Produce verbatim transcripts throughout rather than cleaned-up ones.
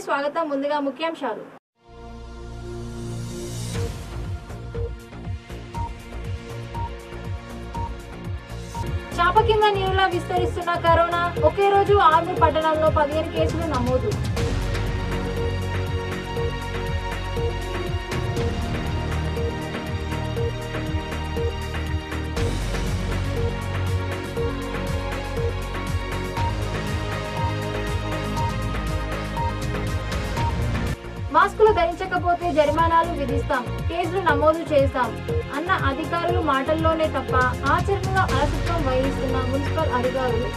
స్వాగతం. ముందుగా ముఖ్యాంశాలు. చాప కింద నీరులా విస్తరిస్తున్న కరోనా. ఒకే రోజు ఆర్మూర్ పట్టణంలో పదిహేను కేసులు నమోదు. మాస్కులు ధరించకపోతే జరిమానాలు విధిస్తాం, కేసులు నమోదు చేస్తాం అన్న అధికారులు మాటల్లోనే తప్ప ఆచరణలో అలసత్వం వహిస్తున్న మున్సిపల్ అధికారులు.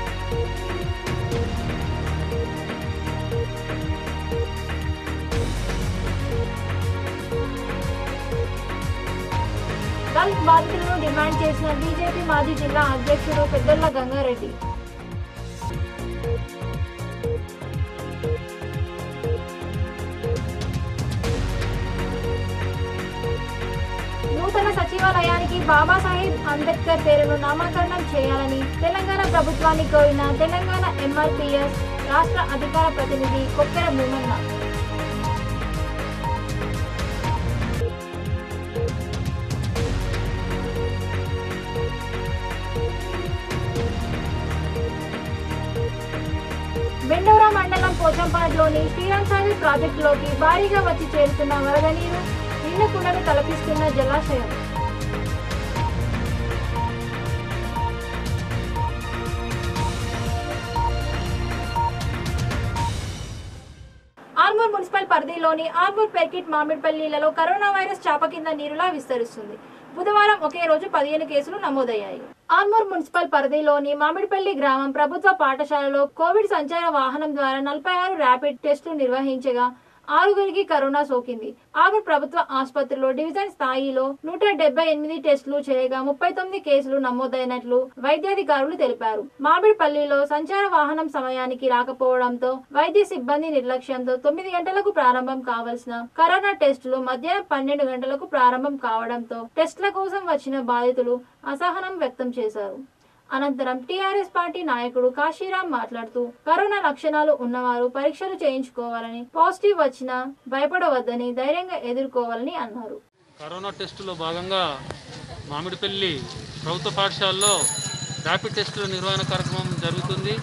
దళిత్ బాధితులను డిమాండ్ చేసిన బీజేపీ మాజీ జిల్లా అధ్యక్షుడు పెద్దొల్ల గంగారెడ్డి. నూతన సచివాలయానికి బాబాసాహెబ్ అంబేద్కర్ పేరును నామకరణం చేయాలని తెలంగాణ ప్రభుత్వాన్ని కోరిన తెలంగాణ ఎంఆర్పీఎస్ రాష్ట్ర అధికార ప్రతినిధి కొక్కెర భూమన్న. బెండోరా మండలం పోచంపాడులోని శ్రీరామ్ సాగర్ ప్రాజెక్టులోకి భారీగా వచ్చి చేరుతున్న వరద నీరు నిండుకుండను తలపిస్తున్న జలాశయం. ఆర్మూర్ మున్సిపల్ పరిధిలోని ఆర్మూర్ పెర్కిట్ మామిడిపల్లిలలో కరోనా వైరస్ చాప కింద నీరులా విస్తరిస్తుంది. బుధవారం ఒకే రోజు పదిహేను కేసులు నమోదయ్యాయి. ఆర్మూర్ మున్సిపల్ పరిధిలోని మామిడిపల్లి గ్రామం ప్రభుత్వ పాఠశాలలో కోవిడ్ సంచార వాహనం ద్వారా నలభై ఆరు ర్యాపిడ్ టెస్టులు నిర్వహించగా ఆరుగురికి కరోనా సోకింది. ఆర్మూర్ ప్రభుత్వ ఆసుపత్రిలో డివిజన్ స్థాయిలో నూట డెబ్బై ఎనిమిది టెస్టులు చేయగా ముప్పై తొమ్మిది కేసులు నమోదైనట్లు వైద్యాధికారులు తెలిపారు. మామిడిపల్లిలో సంచార వాహనం సమయానికి రాకపోవడంతో వైద్య సిబ్బంది నిర్లక్ష్యంతో తొమ్మిది గంటలకు ప్రారంభం కావాల్సిన కరోనా టెస్టులు మధ్యాహ్నం పన్నెండు గంటలకు ప్రారంభం కావడంతో టెస్టుల కోసం వచ్చిన బాధితులు అసహనం వ్యక్తం చేశారు. అనంతరం టీఆర్ఎస్ పార్టీ నాయకుడు కాశీరాం మాట్లాడుతూ కరోనా లక్షణాలు ఉన్నవారు పరీక్షలు చేయించుకోవాలని, పాజిటివ్ వచ్చినా భయపడవద్దని, ధైర్యంగా ఎదుర్కోవాలని అన్నారు. కరోనా టెస్టులో భాగంగా మామిడిపల్లి ప్రభుత్వ పాఠశాలలో ర్యాపిడ్ టెస్టుల నిర్వహణ కార్యక్రమం జరుగుతుంది.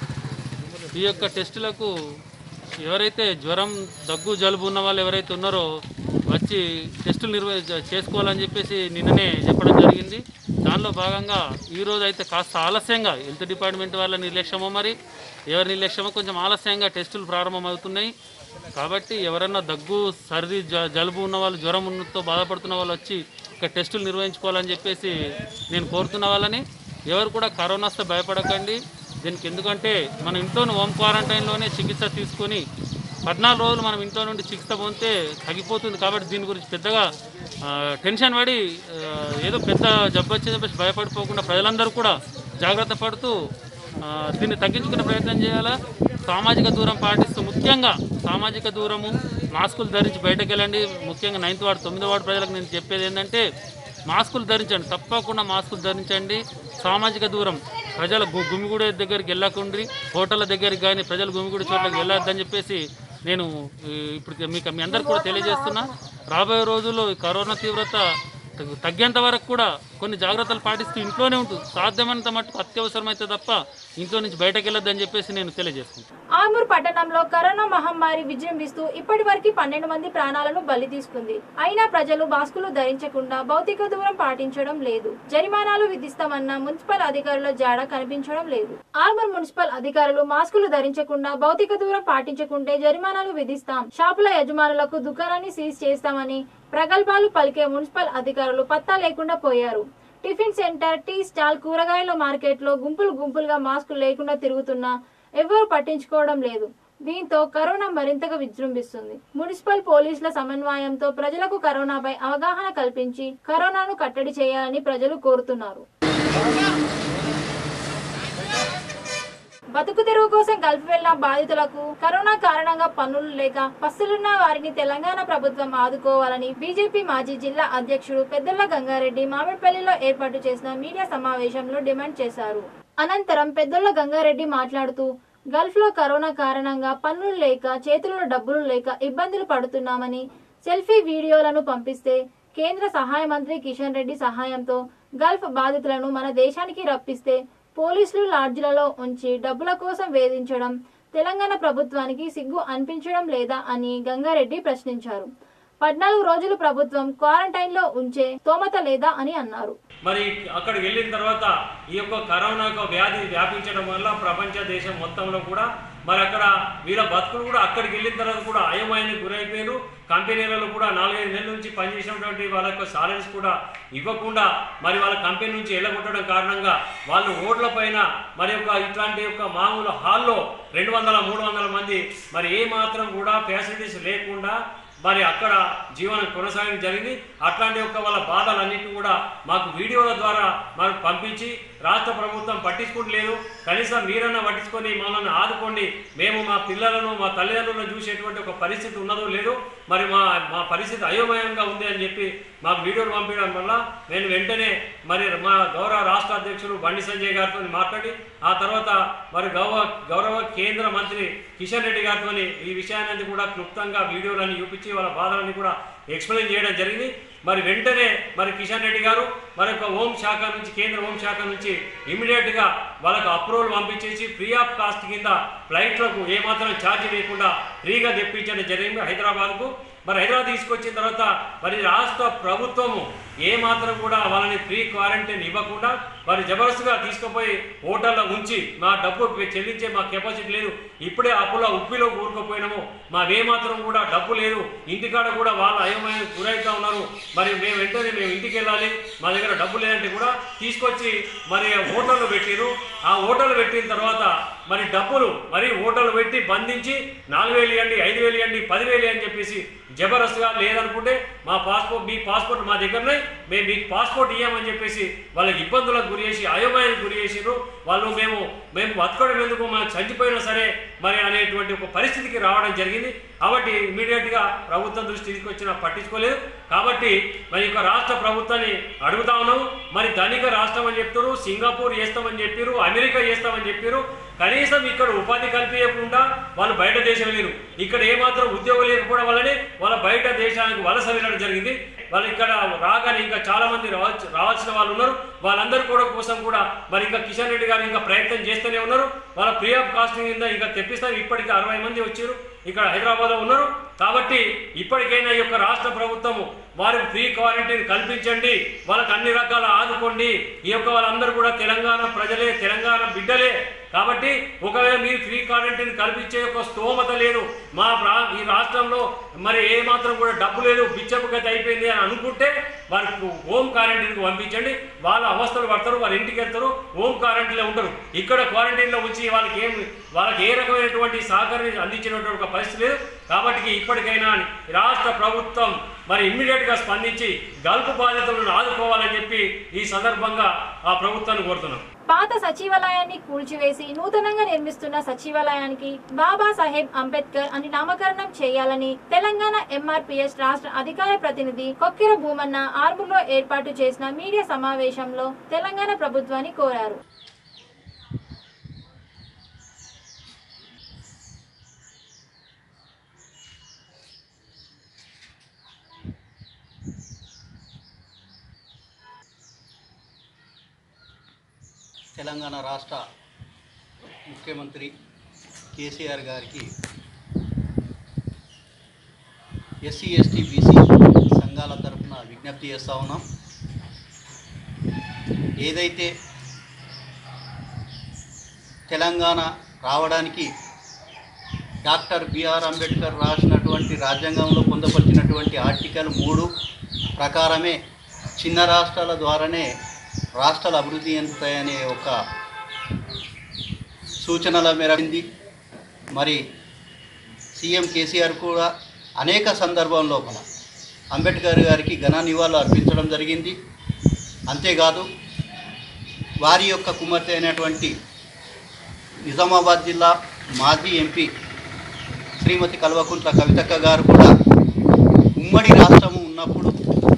ఈ యొక్క టెస్టులకు ఎవరైతే జ్వరం, దగ్గు, జలుబు ఉన్న వాళ్ళు ఎవరైతే ఉన్నారో వచ్చి టెస్టులు నిర్వ చేసుకోవాలని చెప్పేసి నిన్ననే చెప్పడం జరిగింది. దానిలో భాగంగా ఈరోజు అయితే కాస్త ఆలస్యంగా హెల్త్ డిపార్ట్మెంట్ వాళ్ళ నిర్లక్ష్యమో మరి ఎవరి నిర్లక్ష్యమో కొంచెం ఆలస్యంగా టెస్టులు ప్రారంభమవుతున్నాయి. కాబట్టి ఎవరన్నా దగ్గు, సర్ది, జలుబు ఉన్న వాళ్ళు, జ్వరం ఉన్నతో బాధపడుతున్న వాళ్ళు వచ్చి ఇక్కడ టెస్టులు నిర్వహించుకోవాలని చెప్పేసి నేను కోరుతున్న వాళ్ళని. ఎవరు కూడా కరోనా వస్తే భయపడకండి. దీనికి ఎందుకంటే మనం ఇంట్లోనే హోమ్ క్వారంటైన్లోనే చికిత్స తీసుకొని పద్నాలుగు రోజులు మనం ఇంట్లో నుండి చికిత్స పొందితే తగ్గిపోతుంది. కాబట్టి దీని గురించి పెద్దగా టెన్షన్ పడి ఏదో పెద్ద జబ్బు వచ్చేది చెప్పేసి భయపడిపోకుండా ప్రజలందరూ కూడా జాగ్రత్త పడుతూ దీన్ని తగ్గించుకునే ప్రయత్నం చేయాలా. సామాజిక దూరం పాటిస్తూ, ముఖ్యంగా సామాజిక దూరము, మాస్కులు ధరించి బయటకు వెళ్ళండి. ముఖ్యంగా నైన్త్ వార్డు, తొమ్మిదో వార్డు ప్రజలకు నేను చెప్పేది ఏంటంటే మాస్కులు ధరించండి, తప్పకుండా మాస్కులు ధరించండి. సామాజిక దూరం, ప్రజల గుమిగూడే దగ్గరికి వెళ్ళకండి, హోటళ్ళ దగ్గరికి కానీ ప్రజలు గుమిగూడే చోట్లకి వెళ్ళొద్దని చెప్పేసి నేను ఇప్పుడు మీకు మీ అందరికీ కూడా తెలియజేస్తున్నా. రాబోయే రోజుల్లో కరోనా తీవ్రత తగ్గేంత వరకు కూడా కొన్ని జాగ్రత్తలు పాటిస్తూ ఇంట్లోనే ఉంటుంది. సాధ్యమైనంత మట్టుకు అత్యవసరమైతే తప్ప ఇంట్లో నుంచి బయటకు వెళ్ళొద్దని చెప్పేసి నేను తెలియజేస్తున్నాను. ఆర్మూర్ పట్టణంలో కరోనా మహమ్మారి విజృంభిస్తూ ఇప్పటి వరకు పన్నెండు మంది ప్రాణాలను బలి తీసుకుంది. అయినా ప్రజలు మాస్కులు ధరించకుండా భౌతిక దూరం పాటించడం లేదు. జరిమానాలు విధిస్తామన్న మున్సిపల్ అధికారుల జాడ కనిపించడం లేదు. ఆర్మూర్ మున్సిపల్ అధికారులు మాస్కులు ధరించకుండా భౌతిక దూరం పాటించకుంటే జరిమానాలు విధిస్తాం, షాపుల యజమానులకు దుకాణాన్ని సీజ్ చేస్తామని ప్రగల్భాలు పలికే మున్సిపల్ అధికారులు పత్తా లేకుండా పోయారు. టిఫిన్ సెంటర్, టీ స్టాల్, కూరగాయల మార్కెట్ లో గుంపులు గుంపులుగా మాస్కులు లేకుండా తిరుగుతున్నా ఎవరు పట్టించుకోవడం లేదు. దీంతో కరోనా మరింతగా విజృంభిస్తుంది. మున్సిపల్ పోలీసుల సమన్వయంతో ప్రజలకు కరోనాపై అవగాహన కల్పించి కరోనాను కట్టడి చేయాలని ప్రజలు కోరుతున్నారు. బతుకు తెరువు కోసం గల్ఫ్ వెళ్లిన బాధితులకు కరోనా కారణంగా పన్నులు లేక పస్తులున్న వారిని తెలంగాణ ప్రభుత్వం ఆదుకోవాలని బీజేపీ మాజీ జిల్లా అధ్యక్షుడు పెద్దొల్ల గంగారెడ్డి మామిడిపల్లిలో ఏర్పాటు చేసిన మీడియా సమావేశంలో డిమాండ్ చేశారు. అనంతరం పెద్దొల్ల గంగారెడ్డి మాట్లాడుతూ గల్ఫ్లో కరోనా కారణంగా పన్నులు లేక చేతుల్లో డబ్బులు లేక ఇబ్బందులు పడుతున్నామని సెల్ఫీ వీడియోలను పంపిస్తే కేంద్ర సహాయ మంత్రి కిషన్ రెడ్డి సహాయంతో గల్ఫ్ బాధితులను మన దేశానికి రప్పిస్తే పోలీసులు లాడ్జిలలో ఉంచి డబ్బుల కోసం వేధించడం తెలంగాణ ప్రభుత్వానికి సిగ్గు అనిపించడం లేదా అని గంగారెడ్డి ప్రశ్నించారు. పద్నాలుగు రోజులు ప్రభుత్వం క్వారంటైన్ లో ఉంచే స్తోమత లేదా అని అన్నారు. మరి అక్కడికి వెళ్ళిన తర్వాత ఈ యొక్క కరోనా వ్యాధి వ్యాపించడం వల్ల ప్రపంచ దేశం మొత్తంలో కూడా మరి అక్కడ వీళ్ళ బతుకులు కూడా అక్కడికి వెళ్ళిన తర్వాత కూడా అయమాయానికి గురైపోయారు. కంపెనీలలో కూడా నాలుగైదు నెలల నుంచి పనిచేసినటువంటి వాళ్ళ యొక్క సాలరీస్ కూడా ఇవ్వకుండా మరి వాళ్ళ కంపెనీ నుంచి వెళ్ళగొట్టడం కారణంగా వాళ్ళు రోడ్ల పైన మరి యొక్క ఇట్లాంటి యొక్క మామూలు హాల్లో రెండు వందల మూడు వందల మంది మరి ఏ మాత్రం కూడా ఫెసిలిటీస్ లేకుండా మరి అక్కడ జీవనం కొనసాగడం జరిగింది. అట్లాంటి యొక్క వాళ్ళ బాధలన్నింటినీ కూడా మాకు వీడియోల ద్వారా మాకు పంపించి రాష్ట్ర ప్రభుత్వం పట్టించుకోవట్లేదు, కనీసం మీరన్నా పట్టించుకొని మమ్మల్ని ఆదుకోండి, మేము మా పిల్లలను మా తల్లిదండ్రులను చూసేటువంటి ఒక పరిస్థితి ఉన్నదో లేదు, మరి మా మా పరిస్థితి అయోమయంగా ఉంది అని చెప్పి మాకు వీడియోలు పంపించడం వల్ల నేను వెంటనే మరి మా గౌరవ రాష్ట్ర అధ్యక్షులు బండి సంజయ్ గారితో మాట్లాడి ఆ తర్వాత మరి గౌరవ గౌరవ కేంద్ర మంత్రి కిషన్ రెడ్డి గారితో ఈ విషయాన్ని కూడా క్లుప్తంగా వీడియోలన్నీ చూపించి వాళ్ళ బాధలన్నీ కూడా ఎక్స్ప్లెయిన్ చేయడం జరిగింది. మరి వెంటనే మరి కిషన్ రెడ్డి గారు మరి యొక్క హోం శాఖ నుంచి కేంద్ర హోం శాఖ నుంచి ఇమీడియట్గా వాళ్ళకు అప్రూవల్ పంపించేసి ఫ్రీ ఆఫ్ కాస్ట్ కింద ఫ్లైట్లకు ఏమాత్రం ఛార్జ్ లేకుండా ఫ్రీగా తెప్పించడం జరిగింది హైదరాబాద్కు. మరి హైదరాబాద్ తీసుకొచ్చిన తర్వాత మరి రాష్ట్ర ప్రభుత్వము ఏమాత్రం కూడా వాళ్ళని ఫ్రీ క్వారంటైన్ ఇవ్వకుండా మరి జబర్దస్త్గా తీసుకుపోయి హోటల్లో ఉంచి మా డబ్బు చెల్లించే మా కెపాసిటీ లేదు, ఇప్పుడే అప్పుల ఉప్పిలో కూరుకుపోయినాము, మావేమాత్రం కూడా డబ్బు లేదు, ఇంటికాడ కూడా వాళ్ళ అయోమయం గురవుతూ ఉన్నారు, మరి మేము వెంటనే మేము ఇంటికి వెళ్ళాలి, మా దగ్గర డబ్బు లేదంటే కూడా తీసుకొచ్చి మరి హోటల్లో పెట్టిరు. ఆ హోటల్ పెట్టిన తర్వాత మరి డబ్బులు మరి హోటల్ పెట్టి బంధించి నాలుగు వేలు ఇవ్వండి, ఐదు వేలు ఇవ్వండి, పదివేలు అని చెప్పేసి జబర్దస్త్గా లేదనుకుంటే మా పాస్పోర్ట్ మీ పాస్పోర్ట్ మా దగ్గరనే మేము మీకు పాస్పోర్ట్ ఇవ్వమని చెప్పేసి వాళ్ళకి ఇబ్బందులకు గురి చేసి అయోమయానికి గురి చేసిరు. వాళ్ళు మేము మేము బతకడం ఎందుకు మనం చనిపోయినా సరే మరి అనేటువంటి ఒక పరిస్థితికి రావడం జరిగింది. కాబట్టి ఇమీడియట్గా ప్రభుత్వం దృష్టి తీసుకొచ్చినా పట్టించుకోలేదు. కాబట్టి మరి ఇక రాష్ట్ర ప్రభుత్వాన్ని అడుగుతా ఉన్నాము, మరి ధనిక రాష్ట్రం అని చెప్తారు, సింగపూర్ చేస్తామని చెప్పారు, అమెరికా చేస్తామని చెప్పారు, కనీసం ఇక్కడ ఉపాధి కల్పించకుండా వాళ్ళు బయట దేశం వెళ్ళారు. ఇక్కడ ఏమాత్రం ఉద్యోగం లేకపోవడం వల్లనే వాళ్ళ బయట దేశానికి వలస వెళ్ళడం జరిగింది. వాళ్ళు ఇక్కడ రాగానే ఇంకా చాలా మంది రావచ్చు రావాల్సిన వాళ్ళు ఉన్నారు. వాళ్ళందరూ కూడా కోసం కూడా మరి ఇంకా కిషన్ రెడ్డి గారు ఇంకా ప్రయత్నం చేస్తూనే ఉన్నారు. వాళ్ళ ఫ్రీ ఆఫ్ కాస్ట్ కింద ఇంకా తెప్పిస్తారు. ఇప్పటికీ అరవై మంది వచ్చారు, ఇక్కడ హైదరాబాద్లో ఉన్నారు. కాబట్టి ఇప్పటికైనా ఈ యొక్క రాష్ట్ర ప్రభుత్వము వారికి ఫ్రీ క్వారంటైన్ కల్పించండి, వాళ్ళకి అన్ని రకాల ఆదుకోండి. ఈ యొక్క వాళ్ళందరూ కూడా తెలంగాణ ప్రజలే, తెలంగాణ బిడ్డలే. కాబట్టి ఒకవేళ మీరు ఫ్రీ క్వారంటైన్ కల్పించే ఒక స్తోమత లేదు, మా ఈ రాష్ట్రంలో మరి ఏ మాత్రం కూడా డబ్బు లేదు, బిచ్చపుగతి అయిపోయింది అని అనుకుంటే వారికి హోమ్ క్వారంటైన్కి పంపించండి. వాళ్ళ అవస్థలు పడతారు, వాళ్ళ ఇంటికి వెళ్తారు, హోమ్ క్వారంటైన్లో ఉంటారు. ఇక్కడ క్వారంటైన్లో ఉంచి వాళ్ళకి ఏం వాళ్ళకి ఏ రకమైనటువంటి సహకారాన్ని అందించినటువంటి ఒక పరిస్థితి లేదు. కాబట్టి ఇప్పటికైనా రాష్ట్ర ప్రభుత్వం మరి ఇమ్మీడియట్గా స్పందించి గల్ఫ్ బాధితులను ఆదుకోవాలని చెప్పి ఈ సందర్భంగా ఆ ప్రభుత్వాన్ని కోరుతున్నాం. పాత సచివాలయాన్ని కూల్చివేసి నూతనంగా నిర్మిస్తున్న సచివాలయానికి బాబా సాహెబ్ అంబేద్కర్ అని నామకరణం చేయాలని తెలంగాణ ఎంఆర్పీఎస్ రాష్ట్ర అధికార ప్రతినిధి కొక్కిర భూమన్న ఆర్మూర్లో ఏర్పాటు చేసిన మీడియా సమావేశంలో తెలంగాణ ప్రభుత్వాన్ని కోరారు. తెలంగాణ రాష్ట్ర ముఖ్యమంత్రి కేసీఆర్ గారికి ఎస్సీ ఎస్టీ బీసీ సంఘాల తరఫున విజ్ఞప్తి చేస్తూ ఉన్నాం. ఏదైతే తెలంగాణ రావడానికి డాక్టర్ బిఆర్ అంబేద్కర్ రాసినటువంటి రాజ్యాంగంలో పొందుపరిచినటువంటి ఆర్టికల్ మూడు ప్రకారమే చిన్న రాష్ట్రాల ద్వారానే రాష్ట్రాల అభివృద్ధి చెందుతాయనే ఒక సూచనల మేరకి మరి సీఎం కేసీఆర్ కూడా అనేక సందర్భం లోపల అంబేద్కర్ గారికి ఘన నివాళులు అర్పించడం జరిగింది. అంతేకాదు వారి యొక్క కుమార్తె అయినటువంటి నిజామాబాద్ జిల్లా మాజీ ఎంపీ శ్రీమతి కల్వకుంట్ల కవితక్క గారు కూడా ఉమ్మడి రాష్ట్రము ఉన్నప్పుడు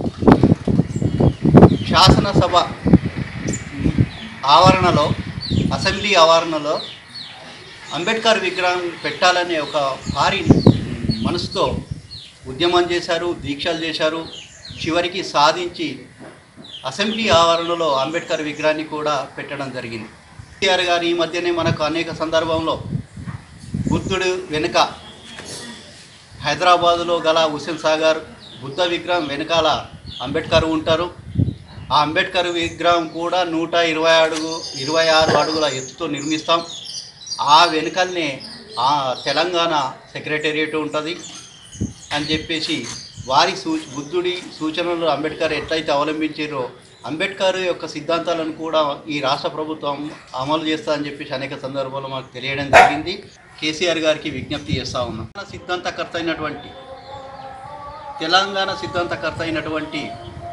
శాసనసభ ఆవరణలో అసెంబ్లీ ఆవరణలో అంబేద్కర్ విగ్రహం పెట్టాలనే ఒక భారీ మనసుతో ఉద్యమం చేశారు, దీక్షలు చేశారు. చివరికి సాధించి అసెంబ్లీ ఆవరణలో అంబేద్కర్ విగ్రహాన్ని కూడా పెట్టడం జరిగింది. కేసీఆర్ గారు ఈ మధ్యనే మనకు అనేక సందర్భంలో బుద్ధుడు వెనుక హైదరాబాదులో గల హుస్సేన్ సాగర్ బుద్ధ విగ్రహం వెనకాల అంబేద్కర్ ఉంటారు. ఆ అంబేద్కర్ విగ్రహం కూడా నూట ఇరవై అడుగు ఇరవై ఆరు అడుగుల ఎత్తుతో నిర్మిస్తాం. ఆ వెనుకల్నే ఆ తెలంగాణ సెక్రటేరియట్ ఉంటుంది అని చెప్పేసి వారి సూ బుద్ధుడి సూచనలు అంబేద్కర్ ఎట్లయితే అవలంబించారో అంబేద్కర్ యొక్క సిద్ధాంతాలను కూడా ఈ రాష్ట్ర ప్రభుత్వం అమలు చేస్తా అని చెప్పేసి అనేక సందర్భాల్లో మాకు తెలియడం జరిగింది. కేసీఆర్ గారికి విజ్ఞప్తి చేస్తూ ఉన్నాం. సిద్ధాంతకర్త అయినటువంటి తెలంగాణ సిద్ధాంతకర్త అయినటువంటి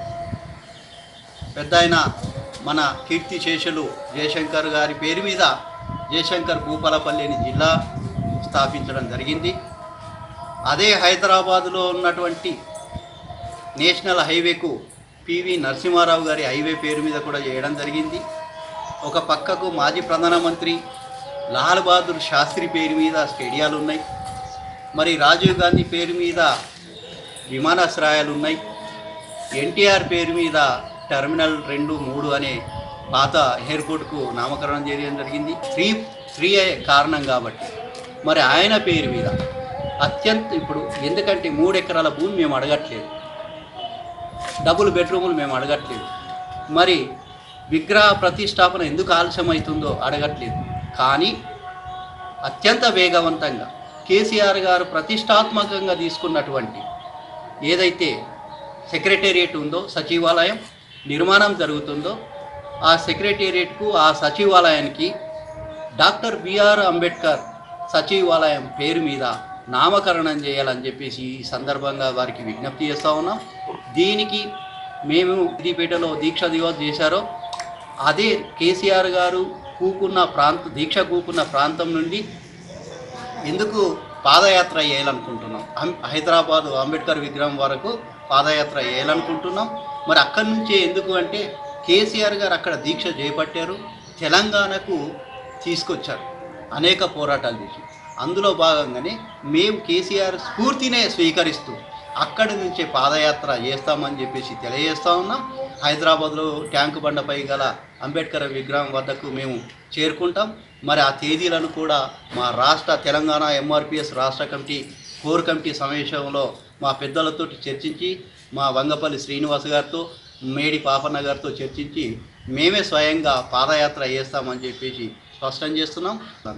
పెద్ద ఆయన మన కీర్తి శేషులు జయశంకర్ గారి పేరు మీద జయశంకర్ భూపాలపల్లిని జిల్లా స్థాపించడం జరిగింది. అదే హైదరాబాదులో ఉన్నటువంటి నేషనల్ హైవేకు పివి నరసింహారావు గారి హైవే పేరు మీద కూడా చేయడం జరిగింది. ఒక పక్కకు మాజీ ప్రధానమంత్రి లాల్ బహదూర్ శాస్త్రి పేరు మీద స్టేడియాలు ఉన్నాయి. మరి రాజీవ్ గాంధీ పేరు మీద విమానాశ్రయాలు ఉన్నాయి. ఎన్టీఆర్ పేరు మీద టెర్మినల్ రెండు మూడు అనే పాత ఎయిర్పోర్ట్కు నామకరణం చేయడం జరిగింది. ఫ్రీ ఫ్రీ అయ్యే కారణం కాబట్టి మరి ఆయన పేరు మీద అత్యంత ఇప్పుడు ఎందుకంటే మూడు ఎకరాల భూమి మేము అడగట్లేదు, డబుల్ బెడ్రూములు మేము అడగట్లేదు, మరి విగ్రహ ప్రతిష్టాపన ఎందుకు ఆలస్యం అవుతుందో అడగట్లేదు. కానీ అత్యంత వేగవంతంగా కేసీఆర్ గారు ప్రతిష్టాత్మకంగా తీసుకున్నటువంటి ఏదైతే సెక్రటేరియట్ ఉందో సచివాలయం నిర్మాణం జరుగుతుందో ఆ సెక్రటేరియట్కు ఆ సచివాలయానికి డాక్టర్ బిఆర్ అంబేద్కర్ సచివాలయం పేరు మీద నామకరణం చేయాలని చెప్పేసి ఈ సందర్భంగా వారికి విజ్ఞప్తి చేస్తూ ఉన్నాం. దీనికి మేము సిద్దిపేటలో దీక్ష దివస్ చేశారో అదే కేసీఆర్ గారు కూకున్న ప్రాంత దీక్ష కూకున్న ప్రాంతం నుండి ఎందుకు పాదయాత్ర చేయాలనుకుంటున్నాం. హైదరాబాదు అంబేద్కర్ విగ్రహం వరకు పాదయాత్ర చేయాలనుకుంటున్నాం. మరి అక్కడి నుంచే ఎందుకు అంటే కేసీఆర్ గారు అక్కడ దీక్ష చేపట్టారు, తెలంగాణకు తీసుకొచ్చారు, అనేక పోరాటాలు చేసి అందులో భాగంగానే మేము కేసీఆర్ స్ఫూర్తినే స్వీకరిస్తూ అక్కడి నుంచే పాదయాత్ర చేస్తామని చెప్పేసి తెలియజేస్తూ ఉన్నాం. హైదరాబాద్లో ట్యాంకు బండపై గల అంబేద్కర్ విగ్రహం వద్దకు మేము చేరుకుంటాం. మరి ఆ తేదీలను కూడా మా రాష్ట్ర తెలంగాణ ఎంఆర్పిఎస్ రాష్ట్ర కమిటీ కోర్ కమిటీ సమావేశంలో మా పెద్దలతో చర్చించి మా వంగపల్లి శ్రీనివాస్ గారితో మేడి పాపన్న గారితో చర్చించి మేమే స్వయంగా పాదయాత్ర చేస్తామని చెప్పేసి స్పష్టం చేస్తున్నాం.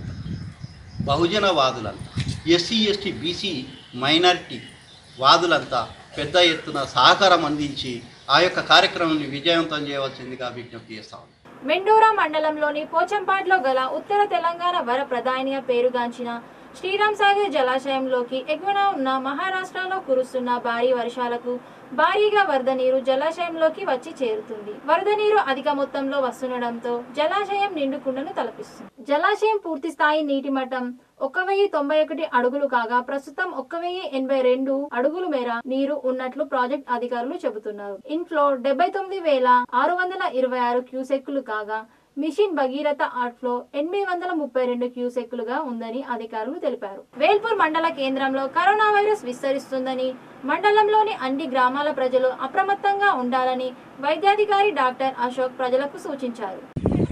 బహుజన వాదులంతా ఎస్సీ ఎస్టీ బీసీ మైనారిటీ వాదులంతా పెద్ద ఎత్తున సహకారం అందించి ఆ యొక్క కార్యక్రమాన్ని విజయవంతం చేయవలసిందిగా విజ్ఞప్తి చేస్తాం. మెండోరా మండలంలోని పోచంపాడ్లో గల ఉత్తర తెలంగాణ వర ప్రధానిగా పేరుగాంచిన శ్రీరామ్ సాగర్ జలాశయంలోకి ఎగువన ఉన్న మహారాష్ట్రలో కురుస్తున్న భారీ వర్షాలకు భారీగా వరద నీరు జలాశయంలోకి వచ్చి చేరుతుంది. వరద నీరు అధిక మొత్తంలో వస్తుండటంతో జలాశయం నిండుకుండను తలపిస్తుంది. జలాశయం పూర్తి స్థాయి నీటి మట్టం ఒక వెయ్యి తొంభై ఒకటి అడుగులు కాగా ప్రస్తుతం ఒక వెయ్యి ఎనభై రెండు అడుగుల మేర నీరు ఉన్నట్లు ప్రాజెక్ట్ అధికారులు చెబుతున్నారు. ఇన్ఫ్లో డెబ్బై తొమ్మిది వేల ఆరు వందల ఇరవై ఆరు క్యూసెక్కులు కాగా మిషన్ భగీరథ అవుట్ఫ్లో ఎనిమిది వందల ముప్పై రెండు క్యూసెక్కులుగా ఉందని అధికారులు తెలిపారు. వేల్పూర్ మండల కేంద్రంలో కరోనా వైరస్ విస్తరిస్తుందని మండలంలోని అన్ని గ్రామాల ప్రజలు అప్రమత్తంగా ఉండాలని వైద్యాధికారి డాక్టర్ అశోక్ ప్రజలకు సూచించారు.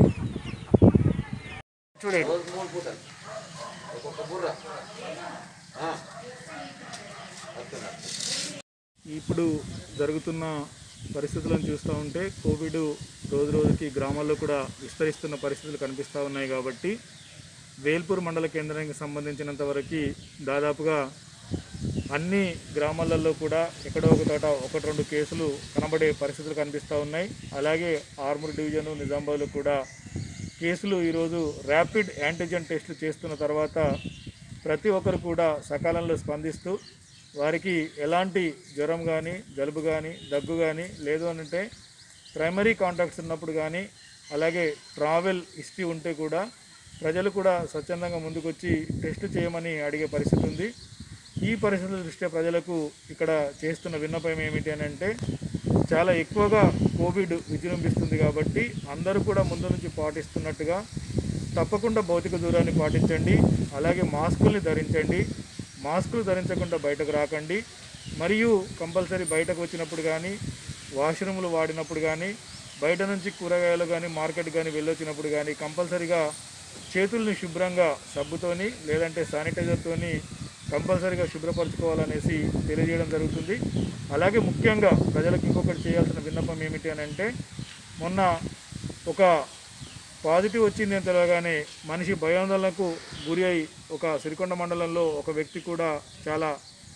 ఇప్పుడు జరుగుతున్న పరిస్థితులను చూస్తూ ఉంటే కోవిడ్ రోజు రోజుకి గ్రామాల్లో కూడా విస్తరిస్తున్న పరిస్థితులు కనిపిస్తూ ఉన్నాయి. కాబట్టి వేల్పూర్ మండల కేంద్రానికి సంబంధించినంత వరకు దాదాపుగా అన్ని గ్రామాలలో కూడా ఎక్కడో ఒక చోట ఒకటి రెండు కేసులు కనబడే పరిస్థితులు కనిపిస్తూ ఉన్నాయి. అలాగే ఆర్మూర్ డివిజను నిజామాబాద్లో కూడా కేసులు ఈరోజు ర్యాపిడ్ యాంటీజెన్ టెస్టులు చేస్తున్న తర్వాత ప్రతి ఒక్కరు కూడా సకాలంలో స్పందిస్తూ వారికి ఎలాంటి జ్వరం కానీ జలుబు కానీ దగ్గు కానీ లేదు అంటే ప్రైమరీ కాంటాక్ట్స్ ఉన్నప్పుడు కానీ అలాగే ట్రావెల్ హిస్టరీ ఉంటే కూడా ప్రజలు కూడా స్వచ్ఛందంగా ముందుకొచ్చి టెస్ట్ చేయమని అడిగే పరిస్థితి ఉంది. ఈ పరిస్థితుల దృష్ట్యా ప్రజలకు ఇక్కడ చేస్తున్న విన్నపం ఏమిటి అని అంటే చాలా ఎక్కువగా కోవిడ్ విజృంభిస్తుంది కాబట్టి అందరూ కూడా ముందు నుంచి పాటిస్తున్నట్టుగా తప్పకుండా భౌతిక దూరాన్ని పాటించండి. అలాగే మాస్కుల్ని ధరించండి. మాస్కులు ధరించకుండా బయటకు రాకండి. మరియు కంపల్సరీ బయటకు వచ్చినప్పుడు కానీ, వాష్రూములు వాడినప్పుడు కానీ, బయట నుంచి కూరగాయలు కానీ మార్కెట్ కానీ వెళ్ళొచ్చినప్పుడు కానీ కంపల్సరీగా చేతుల్ని శుభ్రంగా సబ్బుతోని లేదంటే శానిటైజర్తోని కంపల్సరీగా శుభ్రపరచుకోవాలనేసి తెలియజేయడం జరుగుతుంది. అలాగే ముఖ్యంగా ప్రజలకు ఇంకొకటి చేయాల్సిన విన్నపం ఏమిటి అని అంటే, మొన్న ఒక పాజిటివ్ వచ్చింది అని తెలియగానే మనిషి భయాందోళనకు గురి అయి ఒక సిరికొండ మండలంలో ఒక వ్యక్తి కూడా చాలా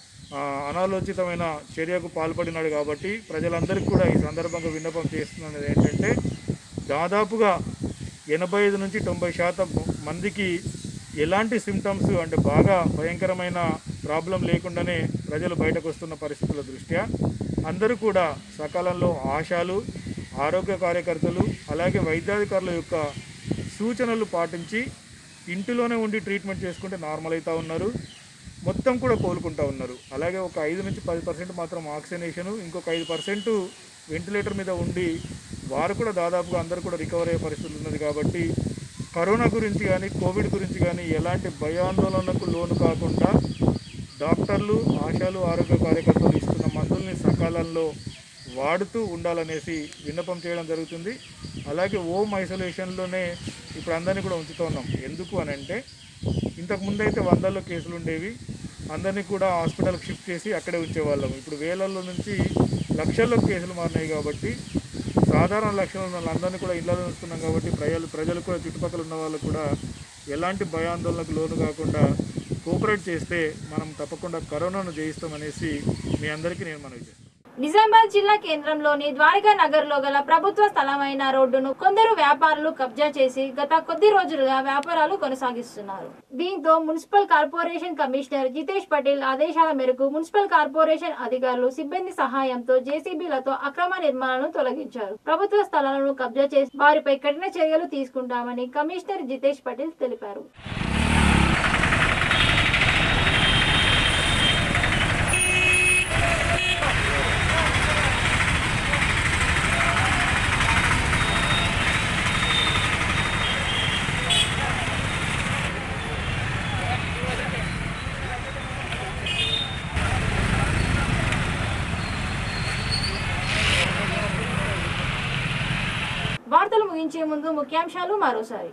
అనాలోచితమైన చర్యకు పాల్పడినాడు. కాబట్టి ప్రజలందరికీ కూడా ఈ సందర్భంగా విన్నపం చేస్తున్నది ఏంటంటే, దాదాపుగా ఎనభై ఐదు నుంచి తొంభై శాతం మందికి ఎలాంటి సిమ్టమ్స్ అంటే బాగా భయంకరమైన ప్రాబ్లం లేకుండానే ప్రజలు బయటకు వస్తున్న పరిస్థితుల దృష్ట్యా అందరూ కూడా సకాలంలో ఆశాలు, ఆరోగ్య కార్యకర్తలు అలాగే వైద్యాధికారుల యొక్క సూచనలు పాటించి ఇంటిలోనే ఉండి ట్రీట్మెంట్ చేసుకుంటే నార్మల్ అవుతూ ఉన్నారు. మొత్తం కూడా కోలుకుంటూ ఉన్నారు. అలాగే ఒక ఐదు నుంచి పది పర్సెంట్ మాత్రం ఆక్సిజనేషను, ఇంకొక ఐదు పర్సెంట్ వెంటిలేటర్ మీద ఉండి వారు కూడా దాదాపుగా అందరూ కూడా రికవర్ అయ్యే పరిస్థితి ఉన్నది. కాబట్టి కరోనా గురించి కానీ కోవిడ్ గురించి కానీ ఎలాంటి భయాందోళనకు లోను కాకుండా డాక్టర్లు, ఆశాలు, ఆరోగ్య కార్యకర్తలు ఇస్తున్న మందుల్ని సకాలంలో వాడుతూ ఉండాలనేసి విన్నపం చేయడం జరుగుతుంది. అలాగే హోమ్ ఐసోలేషన్లోనే ఇప్పుడు అందరినీ కూడా ఉంచుతూ ఉన్నాం. ఎందుకు అని అంటే, ఇంతకుముందు అయితే వందల్లో కేసులు ఉండేవి, అందరినీ కూడా హాస్పిటల్కి షిఫ్ట్ చేసి అక్కడే ఉంచేవాళ్ళం. ఇప్పుడు వేలల్లో నుంచి లక్షల్లో కేసులు మారినాయి. కాబట్టి సాధారణ లక్షణాలు ఉన్న వాళ్ళందరినీ కూడా ఇళ్లలో ఉంచుతున్నాం. కాబట్టి ప్రజలు ప్రజలు కూడా చుట్టుపక్కల ఉన్న వాళ్ళు కూడా ఎలాంటి భయాందోళనకు లోను కాకుండా కోఆపరేట్ చేస్తే మనం తప్పకుండా కరోనాను జయిస్తామనేసి మీ అందరికీ నేను మనవి చేస్తాను. నిజామాబాద్ జిల్లా కేంద్రంలోని ద్వారకా నగర్ లో గల ప్రభుత్వ స్థలమైన రోడ్డును కొందరు వ్యాపారులు కబ్జా చేసి గత కొద్ది రోజులుగా వ్యాపారాలు కొనసాగిస్తున్నారు. దీంతో municipal corporation commissioner Jitesh Patel ఆదేశాల మేరకు మున్సిపల్ కార్పొరేషన్ అధికారులు సిబ్బంది సహాయంతో జేసీబీలతో అక్రమ నిర్మాణాలను తొలగించారు. ప్రభుత్వ స్థలాలను కబ్జా చేసి వారిపై కఠిన చర్యలు తీసుకుంటామని కమిషనర్ జితేష్ పటేల్ తెలిపారు. వార్తలు ముగించే ముందు ముఖ్యాంశాలు మరోసారి.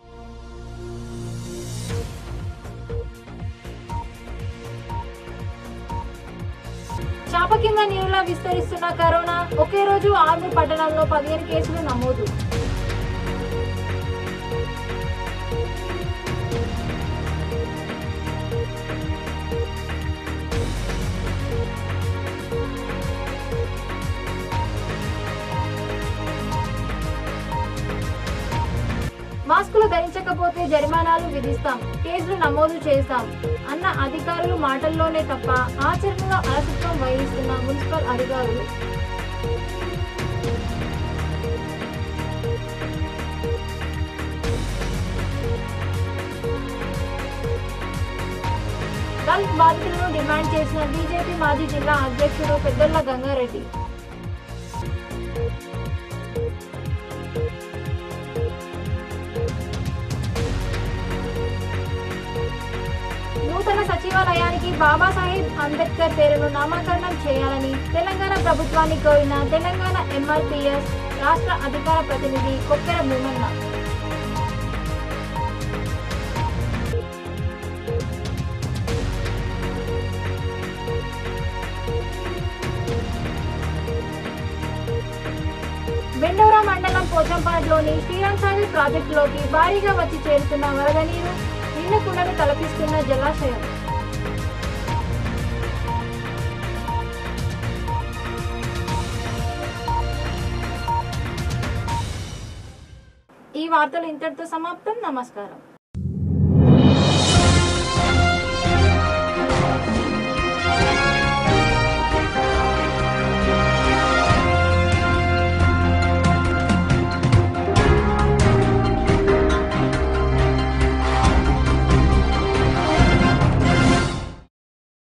చాప కింద నీరులా విస్తరిస్తున్న కరోనా, ఒకే రోజు ఆర్మూర్ పట్టణంలో పదిహేను కేసులు నమోదు. మాస్కులు ధరించకపోతే జరిమానాలు విధిస్తాం, కేసులు నమోదు చేస్తాం అన్న అధికారులు మాటల్లోనే తప్ప ఆచరణలో అలసత్వం వహిస్తున్న మున్సిపల్ అధికారులు. దళిత్ బాధితులను డిమాండ్ చేసిన బీజేపీ మాజీ జిల్లా అధ్యక్షుడు పెద్దొల్ల గంగారెడ్డి. నూతన సచివాలయానికి బాబాసాహెబ్ అంబేద్కర్ పేరును నామకరణం చేయాలని తెలంగాణ ప్రభుత్వాన్ని కోరిన తెలంగాణ ఎంఆర్పీఎస్ రాష్ట్ర అధికార ప్రతినిధి కొక్కెర భూమన్న. బెండోరా మండలం పోచంపాడులోని శ్రీరామ్ సాగర్ ప్రాజెక్టులోకి భారీగా వచ్చి చేరుతున్న వరద నీరు నిన్న కుండను తలపిస్తున్న జలాశయం. ఈ వార్తలు ఇంతటితో సమాప్తం. నమస్కారం.